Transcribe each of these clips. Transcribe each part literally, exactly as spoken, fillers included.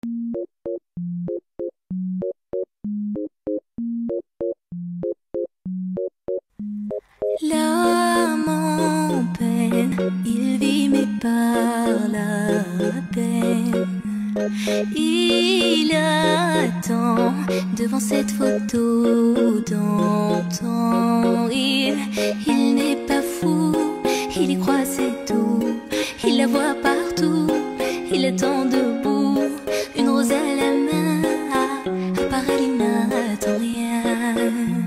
L'âme en peine, il vit mais par la peine. Il attend devant cette photo d'antan. Il, il n'est pas fou, il y croit c'est tout. Il la voit partout, il attend debout, une rose à la main. À part elle, il n'attend rien.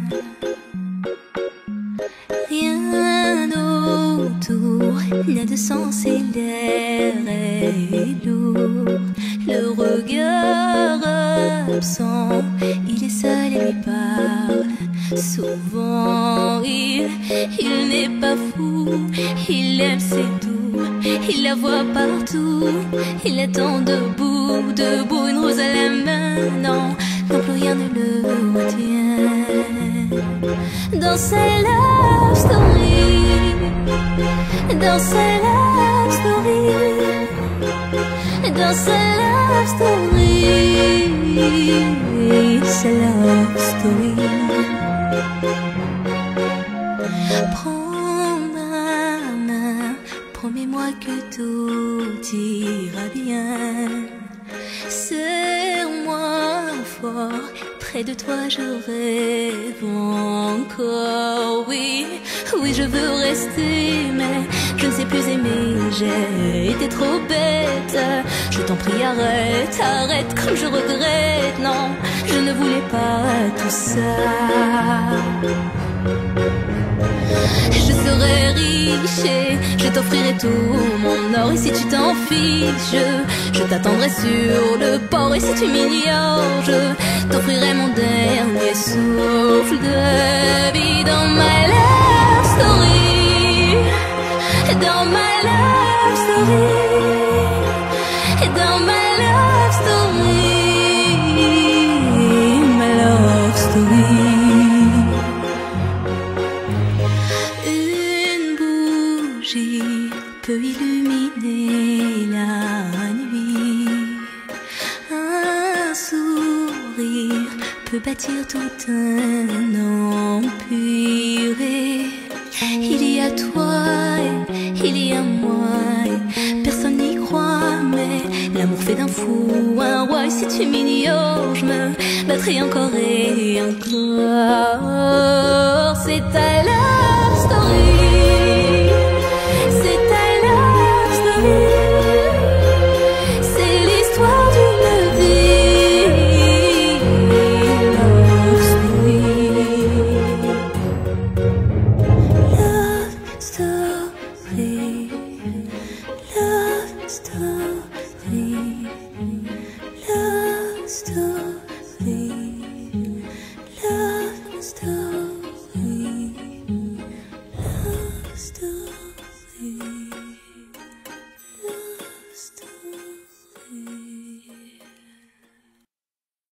Rien autour n'a de sens et l'air est lourd. Le regard absent, il est seul et lui parle souvent. Il, il n'est pas fou, il aime c'est tout. Il la voit partout, il attend debout, debout, une rose à la main. Non, non plus rien ne le retient. Dans sa love story, dans sa love story, dans sa love story, sa love story. Prends ma main, promets-moi que tout ira bien. Serre-moi fort, près de toi je rêve encore. Oui, oui je veux rester, mais je ne sais plus aimer. J'ai été trop bête, je t'en prie arrête, arrête comme je regrette. Non, je ne voulais pas tout ça. Je serai riche et je t'offrirai tout mon or. Et si tu t'en fiches, je, je t'attendrai sur le port. Et si tu m'ignores, je t'offrirai mon dernier souffle de vie. Dans my love story, dans my love story, dans my love story, my love story. Peut illuminer la nuit. Un sourire peut bâtir tout un empire. Il y a toi et il y a moi et personne n'y croit, mais l'amour fait d'un fou un roi. Et si tu m'ignores, je me battrai encore et encore. C'est ta love story. C'est l'histoire d'une vie. Love story. Love story. Love story. Love story. Love story. Love story.